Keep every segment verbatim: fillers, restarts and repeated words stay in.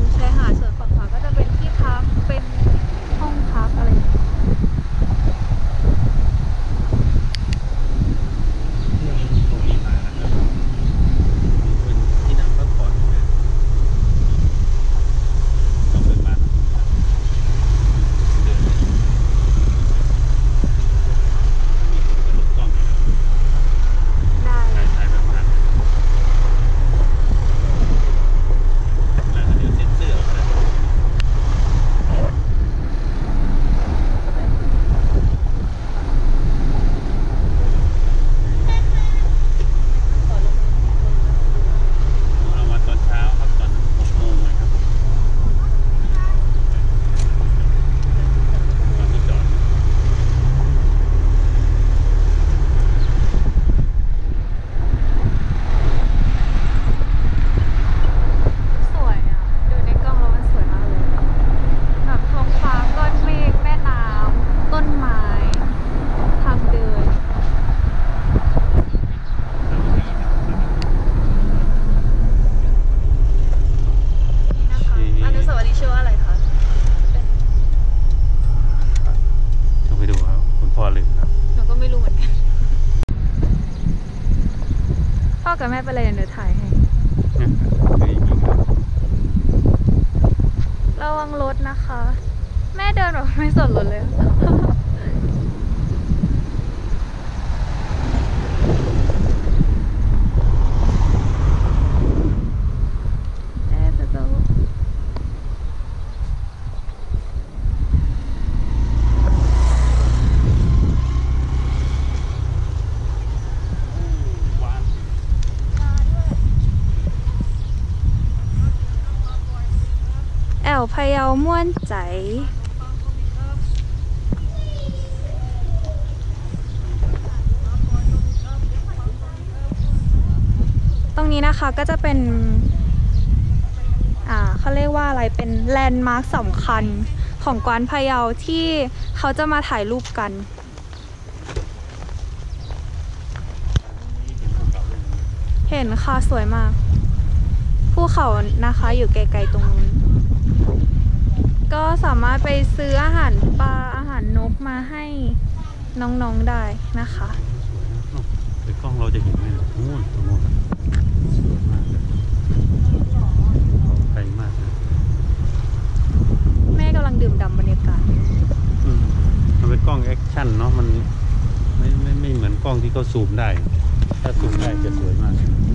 ชายหาดส่วนฝั่งขวาก็จะเป็นที่พักเป็นห้องพักอะไรกับแม่ไปเลยเดี๋ยวถ่ายให้ระวังรถนะคะแม่เดินแบบไม่สนรถเลยแอวพะเยาม่วนใจตรงนี้นะคะก็จะเป็นอ่าเขาเรียกว่าอะไรเป็นแลนด์มาร์คสำคัญของกวานพะเยาที่เขาจะมาถ่ายรูปกันเห็นค่ะสวยมากภูเขานะคะอยู่ไกลๆตรงนู้นก็สามารถไปซื้ออาหารปลาอาหารนกมาให้น้องๆได้นะคะในกล้องเราจะเห็นไหมโอ้โหสวยมากเลยไกลมากนะแม่กำลังดื่มด่ำบรรยากาศมันเป็นกล้องแอคชั่นเนาะมันไม่ไม่ไม่เหมือนกล้องที่เขาซูมได้ถ้าซูมได้จะสวยมาก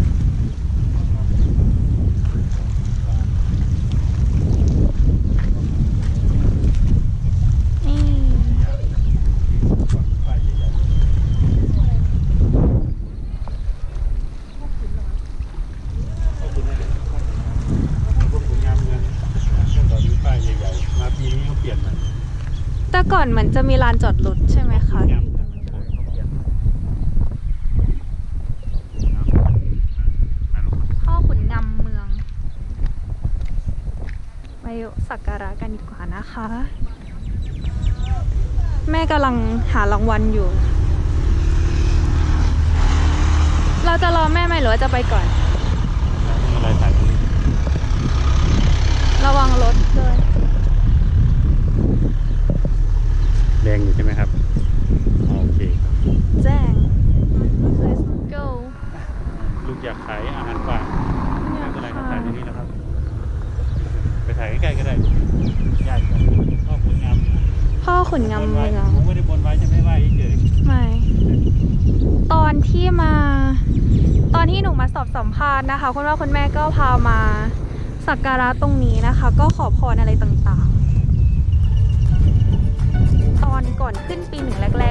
แต่ก่อนเหมือนจะมีลานจอดรถใช่ไหมคะพ่อขุนงำเมืองไปสักการะกันดีกว่านะคะแม่กำลังหารางวัลอยู่เราจะรอแม่ไหมหรือว่าจะไปก่อนระวังรถด้วยแดงอยู่ใช่ไหมครับโอเคแจ้ง let's go ลูกอยากขายอาหารป่าไม่เป็นไรก็ถ่ายที่นี่นะครับไปถ่ายใกล้ๆก็ได้ใหญ่พ่อขุนงามพ่อขุนงามเมืองผมไม่ได้บนไว้จะไม่ไหวเฉยไม่ตอนที่มาตอนที่หนูมาสอบสัมภาษณ์นะคะคุณพ่อคุณแม่ก็พามาสักการะตรงนี้นะคะก็ขอพรอะไรต่างๆตอนก่อนขึ้นปีหนึ่งแ